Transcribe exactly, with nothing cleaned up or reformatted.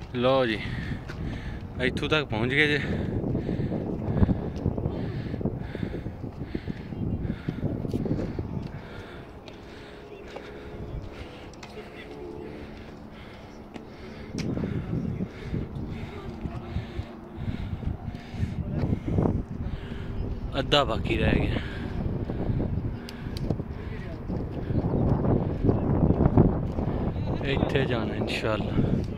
लो जी इत्थों तक पहुँच गए जे। अद्धा बाकी रह गया। इत्थे जाना इंशाअल्लाह।